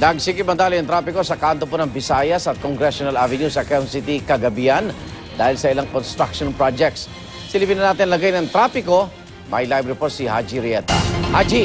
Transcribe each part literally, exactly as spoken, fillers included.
Nagsikip ang dali ang trapiko sa kanto po ng Visayas at Congressional Avenue sa Quezon City kagabihan dahil sa ilang construction projects. Silipin na natin lagay ng trapiko. May live report si Haji Rieta. Haji!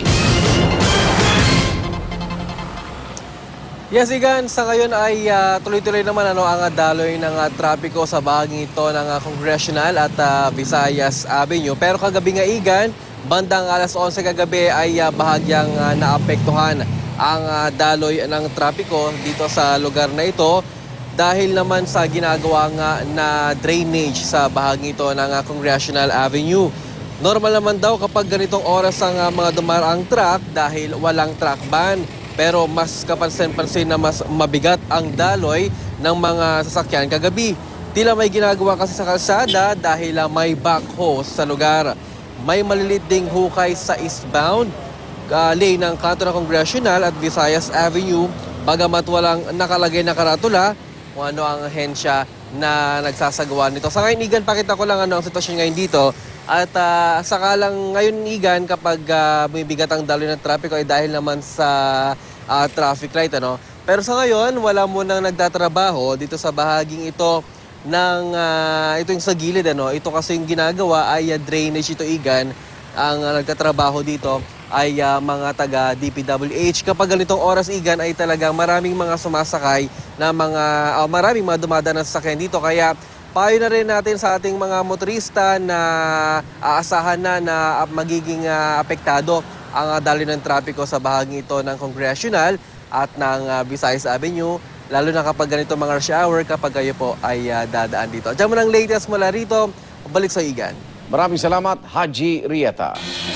Yes, Igan, sa ngayon ay uh, tuloy-tuloy naman ano, ang daloy ng uh, trapiko sa bahaging ito ng uh, Congressional at uh, Visayas Avenue. Pero kagabi nga, Igan, bandang alas onse kagabi ay uh, bahagyang uh, naapektuhan ang uh, daloy ng trapiko dito sa lugar na ito dahil naman sa ginagawa nga na drainage sa bahaging ito ng uh, Congressional Avenue. Normal naman daw kapag ganitong oras ang uh, mga dumaraang truck dahil walang truck ban. Pero mas kapansin-pansin na mas mabigat ang daloy ng mga sasakyan kagabi. Tila may ginagawa kasi sa kalsada dahil uh, may backhoe sa lugar. May malilit ding hukay sa eastbound uh, lane ng kanto ng Congressional at Visayas Avenue. Bagamat walang nakalagay na karatula kung ano ang ahensya na nagsasagawa nito. Sa ngayon, Igan, pakita ko lang ano ang sitwasyon ngayon dito. At uh, sakalang ngayon, Igan, kapag uh, bumibigat ang daloy ng trapiko ay dahil naman sa uh, traffic light. Ano? Pero sa ngayon, wala mo nang nagtatrabaho dito sa bahaging ito ng uh, ito yung sa gilid. Ano? Ito kasi yung ginagawa ay uh, drainage ito, Igan. Ang uh, nagtatrabaho dito ay uh, mga taga D P W H. Kapag ganitong oras, Igan, ay talagang maraming mga sumasakay na mga, uh, maraming mga dumadaan na sasakyan dito. Kaya payo na rin natin sa ating mga motorista na aasahan na na magiging uh, apektado ang uh, daloy ng trapiko sa bahaging ito ng Congressional at ng uh, Visayas Avenue, lalo na kapag ganito mga rush hour kapag kayo po ay uh, dadaan dito. Diyan mo ng latest mula rito, balik sa Igan. Maraming salamat, Haji Rieta.